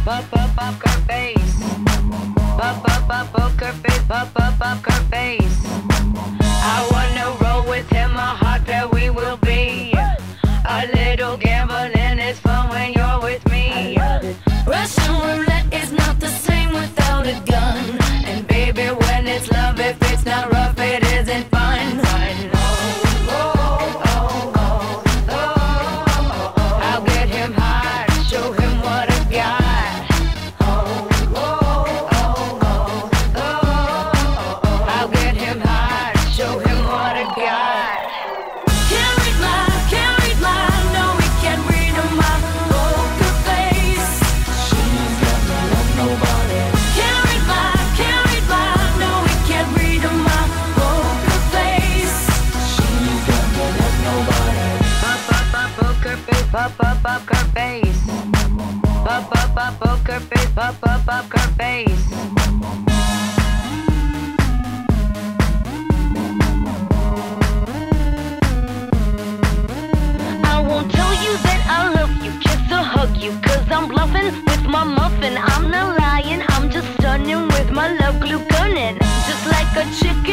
poker face. Poker face, poker face. I wanna roll with him, a hot pair we will be. A little gambling is fun when you're with me. Russian roulette is not the same without a gun. And baby, when it's love, if it's not rough, it isn't fun. I'll get him hot, show him what I got. I'll get him hot, show him what I got. Can't read my, no, we can't read my poker face. She's got no love, nobody. Can't read my, no, we can't read my poker face. She's got no love, nobody. Poker face, poker face. Poker face, poker face. I won't tell you that I love you, kiss or hug you, 'cause I'm bluffing with my muffin. I'm not lying, I'm just stunning with my love glue gunning. Just like a chicken